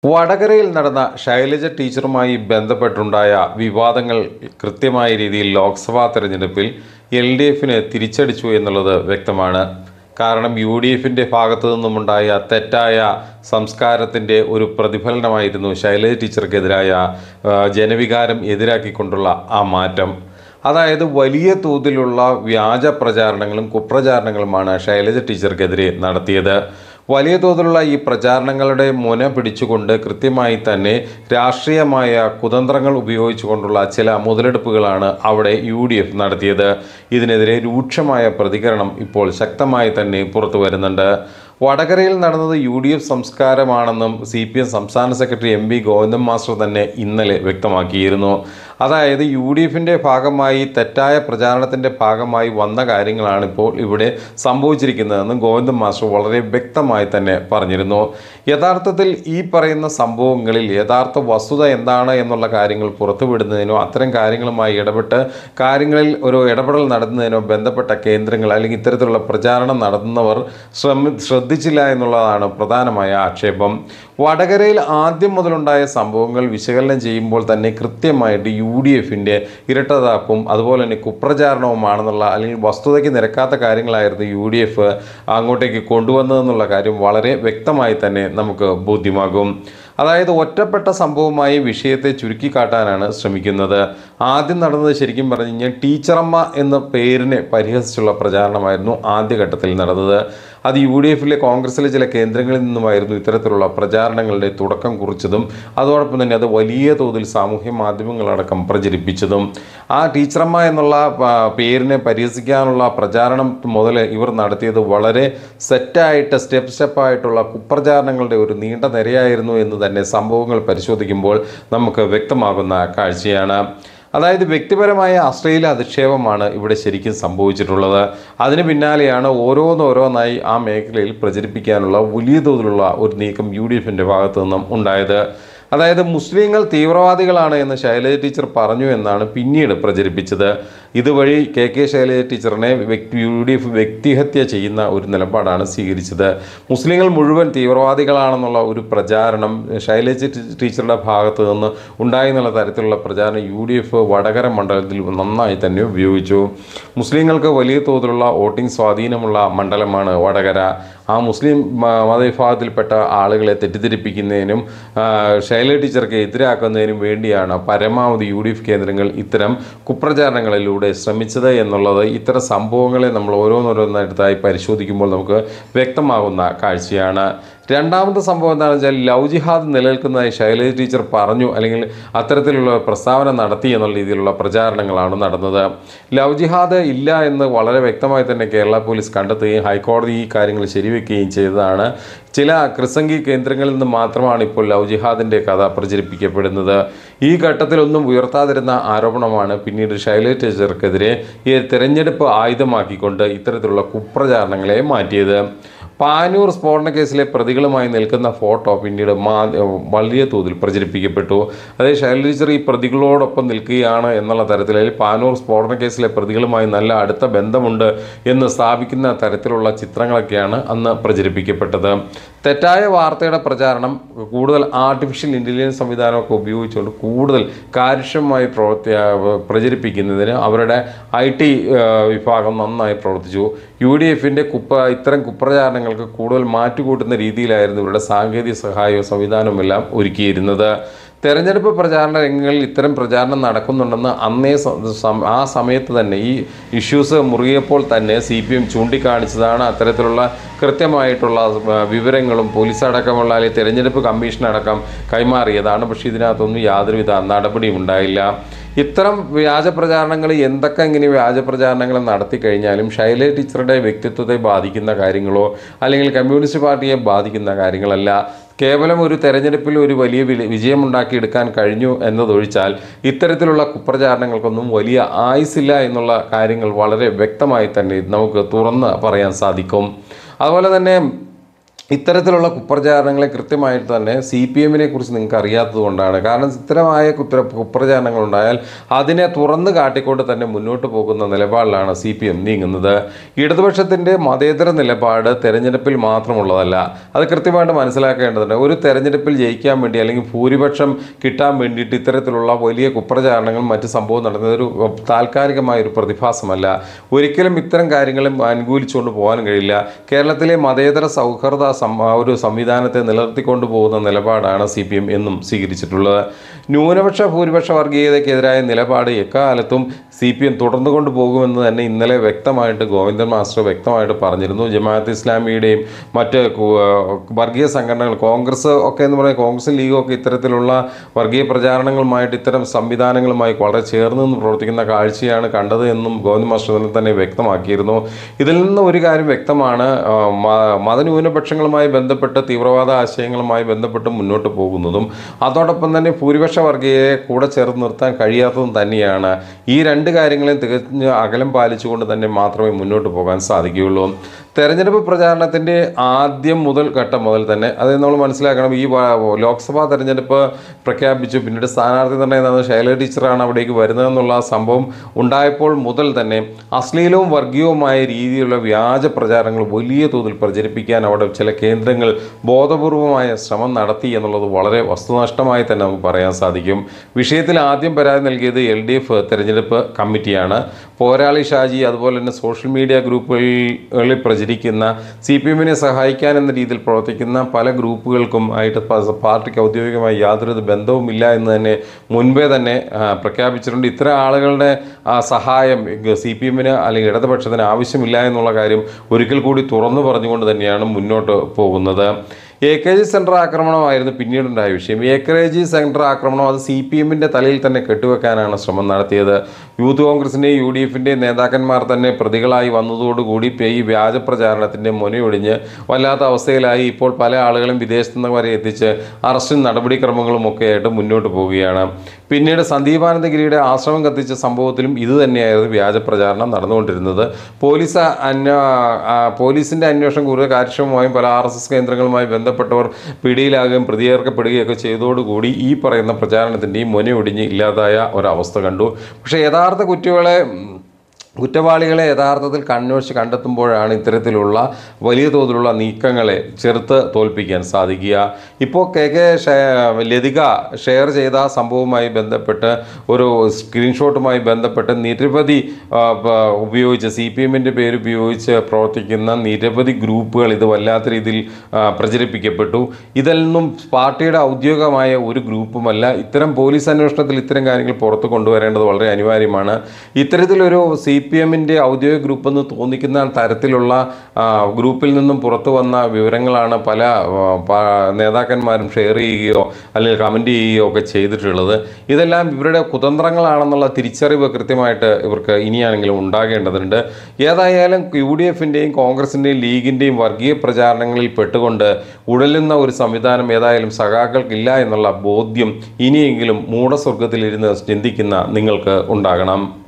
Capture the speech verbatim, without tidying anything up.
വടകരയിൽ നടന്ന ശൈലജ ടീച്ചറുമായി ബന്ധപ്പെട്ടുണ്ടായ വിവാദങ്ങൾ കൃത്യമായ രീതിയിൽ ലോക്സഭാ തെരഞ്ഞെടുപ്പിൽ എൽ ഡി എഫിന് തിരിച്ചടിച്ചു എന്നുള്ളത് വ്യക്തമാണ്. കാരണം യു ഡി എഫിൻ്റെ ഭാഗത്തു നിന്നുമുണ്ടായ തെറ്റായ സംസ്കാരത്തിൻ്റെ ഒരു പ്രതിഫലനമായിരുന്നു ശൈലജ ടീച്ചർക്കെതിരായ ജനവികാരം എതിരാക്കിക്കൊണ്ടുള്ള ആ മാറ്റം. അതായത് വലിയ തോതിലുള്ള വ്യാജ പ്രചാരണങ്ങളും കുപ്രചാരണങ്ങളുമാണ് ശൈലജ ടീച്ചർക്കെതിരെ നടത്തിയത്. വലിയ തോതിലുള്ള ഈ പ്രചാരണങ്ങളുടെ മുന പിടിച്ചുകൊണ്ട് കൃത്യമായി തന്നെ രാഷ്ട്രീയമായ കുതന്ത്രങ്ങൾ ഉപയോഗിച്ചുകൊണ്ടുള്ള ചില മുതലെടുപ്പുകളാണ് അവിടെ യു ഡി എഫ് നടത്തിയത്. ഇതിനെതിരെ രൂക്ഷമായ പ്രതികരണം ഇപ്പോൾ ശക്തമായി തന്നെ പുറത്തു വരുന്നുണ്ട്. വടകരയിൽ നടന്നത് യു ഡി എഫ് സംസ്കാരമാണെന്നും സി പി എം സംസ്ഥാന secretary M V Govindan master തന്നെ ഇന്നലെ വ്യക്തമാക്കിയിരുന്നു. അതായത് യു ഡി എഫിൻ്റെ ഭാഗമായി തെറ്റായ പ്രചാരണത്തിൻ്റെ ഭാഗമായി വന്ന കാര്യങ്ങളാണ് ഇപ്പോൾ ഇവിടെ സംഭവിച്ചിരിക്കുന്നതെന്ന് ഗോവിന്ദൻ മാസ്റ്റർ വളരെ വ്യക്തമായി തന്നെ പറഞ്ഞിരുന്നു. യഥാർത്ഥത്തിൽ ഈ പറയുന്ന സംഭവങ്ങളിൽ യഥാർത്ഥ വസ്തുത എന്താണ് എന്നുള്ള കാര്യങ്ങൾ പുറത്തുവിടുന്നതിനോ അത്തരം കാര്യങ്ങളുമായി ഇടപെട്ട് കാര്യങ്ങളിൽ ഒരു ഇടപെടൽ നടത്തുന്നതിനോ ബന്ധപ്പെട്ട കേന്ദ്രങ്ങൾ അല്ലെങ്കിൽ ഇത്തരത്തിലുള്ള പ്രചാരണം നടത്തുന്നവർ ശ്രമി ശ്രദ്ധിച്ചില്ല എന്നുള്ളതാണ് പ്രധാനമായ ആക്ഷേപം. വടകരയിൽ ആദ്യം മുതലുണ്ടായ സംഭവങ്ങൾ വിശകലനം ചെയ്യുമ്പോൾ തന്നെ കൃത്യമായിട്ട് യു ഡി എഫിൻ്റെ ഇരട്ടതാപ്പും അതുപോലെ തന്നെ കുപ്രചാരണവുമാണെന്നുള്ള അല്ലെങ്കിൽ വസ്തുതയ്ക്ക് നിരക്കാത്ത കാര്യങ്ങളായിരുന്നു യു ഡി എഫ് അങ്ങോട്ടേക്ക് കൊണ്ടുവന്നതെന്നുള്ള കാര്യം വളരെ വ്യക്തമായി തന്നെ നമുക്ക് ബോധ്യമാകും. അതായത് ഒറ്റപ്പെട്ട സംഭവമായി വിഷയത്തെ ചുരുക്കിക്കാട്ടാനാണ് ശ്രമിക്കുന്നത്. ആദ്യം നടന്നത് ശരിക്കും പറഞ്ഞു കഴിഞ്ഞാൽ ടീച്ചറമ്മ എന്ന പേരിനെ പരിഹസിച്ചുള്ള പ്രചാരണമായിരുന്നു ആദ്യഘട്ടത്തിൽ നടന്നത്. അത് യു ഡി എഫിലെ കോൺഗ്രസിലെ ചില കേന്ദ്രങ്ങളിൽ നിന്നുമായിരുന്നു ഇത്തരത്തിലുള്ള പ്രചാരണങ്ങളുടെ തുടക്കം കുറിച്ചതും അതോടൊപ്പം തന്നെ അത് വലിയ തോതിൽ സാമൂഹ്യ മാധ്യമങ്ങളടക്കം പ്രചരിപ്പിച്ചതും. ആ ടീച്ചറമ്മ എന്നുള്ള പേരിനെ പരിഹസിക്കാനുള്ള പ്രചാരണം മുതൽ ഇവർ നടത്തിയത് വളരെ സെറ്റായിട്ട് സ്റ്റെപ്പ് സ്റ്റെപ്പായിട്ടുള്ള കുപ്രചാരണങ്ങളുടെ ഒരു നീണ്ട നിരയായിരുന്നു എന്ന് തന്നെ സംഭവങ്ങൾ പരിശോധിക്കുമ്പോൾ നമുക്ക് വ്യക്തമാകുന്ന കാഴ്ചയാണ്. അതായത് വ്യക്തിപരമായ അശ്ലീല അധിക്ഷേപമാണ് ഇവിടെ ശരിക്കും സംഭവിച്ചിട്ടുള്ളത്. അതിന് പിന്നാലെയാണ് ഓരോന്നോരോന്നായി ആ മേഖലയിൽ പ്രചരിപ്പിക്കാനുള്ള വലിയ തോതിലുള്ള ഒരു നീക്കം യു ഡി എഫിൻ്റെ ഭാഗത്തു നിന്നും ഉണ്ടായത്. അതായത് മുസ്ലിങ്ങൾ തീവ്രവാദികളാണ് എന്ന് ശൈലജ ടീച്ചർ പറഞ്ഞു എന്നാണ് പിന്നീട് പ്രചരിപ്പിച്ചത്. ഇതുവഴി കെ കെ ശൈലജ ടീച്ചറിനെ വ്യക്തി യു ഡി എഫ് വ്യക്തിഹത്യ ചെയ്യുന്ന ഒരു നിലപാടാണ് സ്വീകരിച്ചത്. മുസ്ലിങ്ങൾ മുഴുവൻ തീവ്രവാദികളാണെന്നുള്ള ഒരു പ്രചാരണം ശൈലജ ടീച്ചറുടെ ഭാഗത്തു നിന്ന് ഉണ്ടായി എന്നുള്ള തരത്തിലുള്ള പ്രചാരണം യു ഡി എഫ് വടകര മണ്ഡലത്തിൽ നന്നായി തന്നെ ഉപയോഗിച്ചു. മുസ്ലിങ്ങൾക്ക് വലിയ തോതിലുള്ള വോട്ടിംഗ് സ്വാധീനമുള്ള മണ്ഡലമാണ് വടകര. ആ മുസ്ലിം മതവിഭാഗത്തിൽപ്പെട്ട ആളുകളെ തെറ്റിദ്ധരിപ്പിക്കുന്നതിനും ശൈലജ ടീച്ചർക്ക് എതിരാക്കുന്നതിനും വേണ്ടിയാണ് പരമാവധി യു ഡി എഫ് കേന്ദ്രങ്ങൾ ഇത്തരം കുപ്രചാരണങ്ങളിലൂടെ ശ്രമിച്ചത് എന്നുള്ളത് ഇത്തരം സംഭവങ്ങളെ നമ്മൾ ഓരോന്നോരോന്നായിട്ടായി പരിശോധിക്കുമ്പോൾ നമുക്ക് വ്യക്തമാകുന്ന കാഴ്ചയാണ്. രണ്ടാമത്തെ സംഭവം എന്താണെന്ന് വെച്ചാൽ ലവ് ജിഹാദ് നിലനിൽക്കുന്നതായി ശൈലജ ടീച്ചർ പറഞ്ഞു അല്ലെങ്കിൽ അത്തരത്തിലുള്ള പ്രസ്താവന നടത്തി എന്നുള്ള രീതിയിലുള്ള പ്രചാരണങ്ങളാണ് നടന്നത്. ലവ് ജിഹാദ് ഇല്ല എന്ന് വളരെ വ്യക്തമായി തന്നെ കേരള പോലീസ് കണ്ടെത്തുകയും ഹൈക്കോടതി ഈ കാര്യങ്ങൾ ശരിവെക്കുകയും ചെയ്തതാണ്. ചില ക്രിസംഗി കേന്ദ്രങ്ങളിൽ നിന്ന് മാത്രമാണ് ഇപ്പോൾ ലവ് ജിഹാദിൻ്റെ കഥ പ്രചരിപ്പിക്കപ്പെടുന്നത്. ഈ ഘട്ടത്തിലൊന്നും ഉയർത്താതിരുന്ന ആരോപണമാണ് പിന്നീട് ശൈലജ ടീച്ചർക്കെതിരെ ഈ തെരഞ്ഞെടുപ്പ് ആയുധമാക്കിക്കൊണ്ട് ഇത്തരത്തിലുള്ള കുപ്രചാരണങ്ങളെ മാറ്റിയത്. പാനൂർ സ്ഫോടന കേസിലെ പ്രതികളുമായി നിൽക്കുന്ന ഫോട്ടോ പിന്നീട് മാ വലിയ തോതിൽ പ്രചരിപ്പിക്കപ്പെട്ടു. അതായത് ശൈലജ ടീച്ചർ ഈ പ്രതികളോടൊപ്പം നിൽക്കുകയാണ് എന്നുള്ള തരത്തിൽ പാനൂർ സ്ഫോടന കേസിലെ പ്രതികളുമായി നല്ല അടുത്ത ബന്ധമുണ്ട് എന്ന് സ്ഥാപിക്കുന്ന തരത്തിലുള്ള ചിത്രങ്ങളൊക്കെയാണ് അന്ന് പ്രചരിപ്പിക്കപ്പെട്ടത്. തെറ്റായ വാർത്തയുടെ പ്രചാരണം കൂടുതൽ ആർട്ടിഫിഷ്യൽ ഇൻ്റലിജൻസ് സംവിധാനമൊക്കെ ഉപയോഗിച്ചുകൊണ്ട് കൂടുതൽ കാര്യക്ഷമമായി പ്രവർത്തി പ്രചരിപ്പിക്കുന്നതിന് അവരുടെ ഐ ടി വിഭാഗം നന്നായി പ്രവർത്തിച്ചു. യു ഡി എഫിൻ്റെ കുപ്പ ഇത്തരം കുപ്രചാരണങ്ങൾക്ക് കൂടുതൽ മാറ്റുകൂട്ടുന്ന രീതിയിലായിരുന്നു ഇവരുടെ സാങ്കേതിക സഹായവും സംവിധാനവും എല്ലാം ഒരുക്കിയിരുന്നത്. തെരഞ്ഞെടുപ്പ് പ്രചാരണ രംഗങ്ങളിൽ ഇത്തരം പ്രചാരണം നടക്കുന്നുണ്ടെന്ന് അന്നേ ആ സമയത്ത് തന്നെ ഈ ഇഷ്യൂസ് മുറുകിയപ്പോൾ തന്നെ സി പി എം ചൂണ്ടിക്കാണിച്ചതാണ്. അത്തരത്തിലുള്ള കൃത്യമായിട്ടുള്ള വിവരങ്ങളും പോലീസ് അടക്കമുള്ള അല്ലെങ്കിൽ തെരഞ്ഞെടുപ്പ് കമ്മീഷനടക്കം കൈമാറിയതാണ്. പക്ഷേ ഇതിനകത്തൊന്നും യാതൊരുവിധ നടപടിയും ഉണ്ടായില്ല. ഇത്തരം വ്യാജ പ്രചാരണങ്ങൾ എന്തൊക്കെ ഇങ്ങനെ വ്യാജ പ്രചാരണങ്ങൾ നടത്തി കഴിഞ്ഞാലും ശൈലജ ടീച്ചറുടെ വ്യക്തിത്വത്തെ ബാധിക്കുന്ന കാര്യങ്ങളോ അല്ലെങ്കിൽ കമ്മ്യൂണിസ്റ്റ് പാർട്ടിയെ ബാധിക്കുന്ന കാര്യങ്ങളല്ല. കേവലം ഒരു തെരഞ്ഞെടുപ്പിൽ ഒരു വലിയ വിജയമുണ്ടാക്കിയെടുക്കാൻ കഴിഞ്ഞു എന്നതൊഴിച്ചാൽ ഇത്തരത്തിലുള്ള കുപ്രചാരണങ്ങൾക്കൊന്നും വലിയ ആയുസില്ല എന്നുള്ള കാര്യങ്ങൾ വളരെ വ്യക്തമായി തന്നെ നമുക്ക് തുറന്ന് പറയാൻ സാധിക്കും. അതുപോലെ തന്നെ ഇത്തരത്തിലുള്ള കുപ്രചാരണങ്ങളെ കൃത്യമായിട്ട് തന്നെ സി പി എമ്മിനെ കുറിച്ച് നിങ്ങൾക്ക് അറിയാത്തത് കൊണ്ടാണ്. കാരണം ഇത്തരമായ കുത്ര കുപ്രചാരണങ്ങൾ ഉണ്ടായാൽ അതിനെ തുറന്നു കാട്ടിക്കൊണ്ട് തന്നെ മുന്നോട്ട് പോകുന്ന നിലപാടിലാണ് സി പി എം നീങ്ങുന്നത്. ഇടതുപക്ഷത്തിൻ്റെ മതേതര നിലപാട് തെരഞ്ഞെടുപ്പിൽ മാത്രമുള്ളതല്ല. അത് കൃത്യമായിട്ട് മനസ്സിലാക്കേണ്ടതുണ്ട്. ഒരു തെരഞ്ഞെടുപ്പിൽ ജയിക്കാൻ വേണ്ടി അല്ലെങ്കിൽ ഭൂരിപക്ഷം കിട്ടാൻ വേണ്ടിയിട്ട് ഇത്തരത്തിലുള്ള വലിയ കുപ്രചാരണങ്ങൾ മറ്റ് സംഭവം നടന്നത് ഒരു താൽക്കാലികമായ ഒരു പ്രതിഭാസമല്ല. ഒരിക്കലും ഇത്തരം കാര്യങ്ങളും അനുകൂലിച്ചുകൊണ്ട് പോകാൻ കഴിയില്ല. കേരളത്തിലെ മതേതര സൗഹാർദ്ദ ഒരു സംവിധാനത്തെ നിലനിർത്തിക്കൊണ്ടു പോകുന്ന നിലപാടാണ് സി പി എം എന്നും സ്വീകരിച്ചിട്ടുള്ളത്. ന്യൂനപക്ഷ ഭൂരിപക്ഷ വർഗീയതയ്ക്കെതിരായ നിലപാട് എക്കാലത്തും സി പി എം തുടർന്നു കൊണ്ടു പോകുമെന്ന് തന്നെ ഇന്നലെ വ്യക്തമായിട്ട് ഗോവിന്ദൻ മാസ്റ്റർ വ്യക്തമായിട്ട് പറഞ്ഞിരുന്നു. ജമാഅത്ത് ഇസ്ലാമിയുടെയും മറ്റ് വർഗീയ സംഘടനകൾ, കോൺഗ്രസ് ഒക്കെ എന്ന് പറയുന്നത് കോൺഗ്രസും ലീഗും ഒക്കെ ഇത്തരത്തിലുള്ള വർഗീയ പ്രചാരണങ്ങളുമായിട്ട് ഇത്തരം സംവിധാനങ്ങളുമായി വളരെ ചേർന്ന് നിന്ന് പ്രവർത്തിക്കുന്ന കാഴ്ചയാണ് കണ്ടത് എന്നും ഗോവിന്ദൻ മാസ്റ്റർ തന്നെ വ്യക്തമാക്കിയിരുന്നു. ഇതിൽ നിന്ന് ഒരു കാര്യം വ്യക്തമാണ്, മതന്യൂനപക്ഷങ്ങളുമായി ബന്ധപ്പെട്ട് തീവ്രവാദ ആശയങ്ങളുമായി ബന്ധപ്പെട്ട് മുന്നോട്ട് പോകുന്നതും അതോടൊപ്പം തന്നെ ഭൂരിപക്ഷ വർഗീയതയെ കൂടെ ചേർത്ത് നിർത്താൻ കഴിയാത്തതും തന്നെയാണ്. ഈ രണ്ട് കാര്യങ്ങളെയും തികഞ്ഞ് അകലം പാലിച്ചുകൊണ്ട് തന്നെ മാത്രമേ മുന്നോട്ട് പോകാൻ സാധിക്കുകയുള്ളൂ. തെരഞ്ഞെടുപ്പ് പ്രചാരണത്തിൻ്റെ ആദ്യം മുതൽ ഘട്ടം മുതൽ തന്നെ അത് നമ്മൾ മനസ്സിലാക്കണം. ഈ ലോക്സഭാ തെരഞ്ഞെടുപ്പ് പ്രഖ്യാപിച്ചു, പിന്നീട് സ്ഥാനാർത്ഥി നിർണ്ണയം നടന്ന ശൈലജ ടീച്ചറാണ് അവിടേക്ക് വരുന്നതെന്നുള്ള സംഭവം ഉണ്ടായപ്പോൾ മുതൽ തന്നെ അശ്ലീലവും വർഗീയവുമായ രീതിയിലുള്ള വ്യാജ പ്രചാരണങ്ങൾ വലിയ തോതിൽ പ്രചരിപ്പിക്കാൻ അവിടെ ചില കേന്ദ്രങ്ങൾ ബോധപൂർവമായ ശ്രമം നടത്തി എന്നുള്ളത് വളരെ വസ്തുനിഷ്ഠമായി തന്നെ നമുക്ക് പറയാൻ സാധിക്കും. വിഷയത്തിൽ ആദ്യം പരാതി നൽകിയത് എൽ ഡി എഫ് തെരഞ്ഞെടുപ്പ് കമ്മിറ്റിയാണ്. പോരാളി ഷാജി അതുപോലെ തന്നെ സോഷ്യൽ മീഡിയ ഗ്രൂപ്പുകളിൽ പ്രചരിക്കുന്ന സി പി എമ്മിനെ സഹായിക്കാൻ എന്ന രീതിയിൽ പ്രവർത്തിക്കുന്ന പല ഗ്രൂപ്പുകൾക്കും ആയിട്ട് പാർട്ടിക്ക് ഔദ്യോഗികമായി യാതൊരു ബന്ധവുമില്ല എന്ന് തന്നെ മുൻപേ തന്നെ പ്രഖ്യാപിച്ചിട്ടുണ്ട്. ഇത്തരം ആളുകളുടെ സഹായം സി പി എമ്മിന് അല്ലെങ്കിൽ ഇടതുപക്ഷത്തിന് ആവശ്യമില്ല എന്നുള്ള കാര്യം ഒരിക്കൽ കൂടി തുറന്നു പറഞ്ഞുകൊണ്ട് തന്നെയാണ് മുന്നോട്ട് പോകുന്നത്. എ കെ ജി സെൻറ്റർ ആക്രമണമായിരുന്നു പിന്നീടുണ്ടായ വിഷയം. എ കെ ജി സെൻറ്റർ ആക്രമണം അത് സി പി എമ്മിൻ്റെ തലയിൽ തന്നെ കെട്ടുവെക്കാനാണ് ശ്രമം നടത്തിയത്. യൂത്ത് കോൺഗ്രസിൻ്റെയും യു ഡി എഫിൻ്റെയും നേതാക്കന്മാർ തന്നെ പ്രതികളായി വന്നതോടുകൂടി ഈ വ്യാജ പ്രചാരണത്തിൻ്റെ മുനയൊടിഞ്ഞ് വല്ലാത്ത അവസ്ഥയിലായി. ഇപ്പോൾ പല ആളുകളും വിദേശത്തു നിന്ന് വരെ എത്തിച്ച് അറസ്റ്റും നടപടിക്രമങ്ങളും ഒക്കെ ആയിട്ട് മുന്നോട്ട് പോവുകയാണ്. പിന്നീട് സന്ദീപാനന്ദഗിരിയുടെ ആശ്രമം കത്തിച്ച സംഭവത്തിലും ഇത് തന്നെയായിരുന്നു വ്യാജ പ്രചാരണം നടന്നുകൊണ്ടിരുന്നത്. പോലീസ് അന്വ പോലീസിൻ്റെ അന്വേഷണം കൂടുതൽ കാര്യക്ഷമമായും പല ആർ എസ് എസ് കേന്ദ്രങ്ങളുമായി ബന്ധപ്പെട്ടവർ പിടിയിലാകുകയും പ്രതിയേർക്കപ്പെടുകയൊക്കെ ചെയ്തതോടുകൂടി ഈ പറയുന്ന പ്രചാരണത്തിൻ്റെയും മുനയൊടിഞ്ഞ് ഇല്ലാതായ ഒരവസ്ഥ കണ്ടു. പക്ഷേ യഥാർത്ഥ കുറ്റവാളികളെ കുറ്റവാളികളെ യഥാർത്ഥത്തിൽ കണ്ണോശ് കണ്ടെത്തുമ്പോഴാണ് ഇത്തരത്തിലുള്ള വലിയ തോതിലുള്ള നീക്കങ്ങളെ ചെറുത്ത് തോൽപ്പിക്കാൻ സാധിക്കുക. ഇപ്പോൾ കെ കെ ലതിക ഷെയർ ചെയ്ത സംഭവവുമായി ബന്ധപ്പെട്ട് ഒരു സ്ക്രീൻഷോട്ടുമായി ബന്ധപ്പെട്ട് നിരവധി ഉപയോഗിച്ച് സി പി എമ്മിൻ്റെ പേര് ഉപയോഗിച്ച് പ്രവർത്തിക്കുന്ന നിരവധി ഗ്രൂപ്പുകൾ ഇത് വല്ലാത്ത രീതിയിൽ പ്രചരിപ്പിക്കപ്പെട്ടു. ഇതൊന്നും പാർട്ടിയുടെ ഔദ്യോഗികമായ ഒരു ഗ്രൂപ്പുമല്ല. ഇത്തരം പോലീസ് അന്വേഷണത്തിൽ ഇത്തരം കാര്യങ്ങൾ പുറത്തു കൊണ്ടുവരേണ്ടത് വളരെ അനിവാര്യമാണ്. ഇത്തരത്തിലൊരു സി പി എമ്മിൻ്റെ ഔദ്യോഗിക ഗ്രൂപ്പെന്ന് തോന്നിക്കുന്ന തരത്തിലുള്ള ഗ്രൂപ്പിൽ നിന്നും പുറത്തു വന്ന വിവരങ്ങളാണ് പല നേതാക്കന്മാരും ഷെയർ ചെയ്യുകയോ അല്ലെങ്കിൽ കമൻറ്റ് ചെയ്യുകയോ ഒക്കെ ചെയ്തിട്ടുള്ളത്. ഇതെല്ലാം ഇവരുടെ കുതന്ത്രങ്ങളാണെന്നുള്ള തിരിച്ചറിവ് കൃത്യമായിട്ട് ഇവർക്ക് ഇനിയാണെങ്കിലും ഉണ്ടാകേണ്ടതുണ്ട്. ഏതായാലും യു ഡി എഫിൻ്റെയും കോൺഗ്രസിൻ്റെയും ലീഗിൻ്റെയും വർഗീയ പ്രചാരണങ്ങളിൽ പെട്ടുകൊണ്ട് ഉഴലുന്ന ഒരു സംവിധാനം ഏതായാലും സഖാക്കൾക്കില്ല എന്നുള്ള ബോധ്യം ഇനിയെങ്കിലും മൂഢസ്വർഗത്തിലിരുന്ന് ചിന്തിക്കുന്ന നിങ്ങൾക്ക് ഉണ്ടാകണം.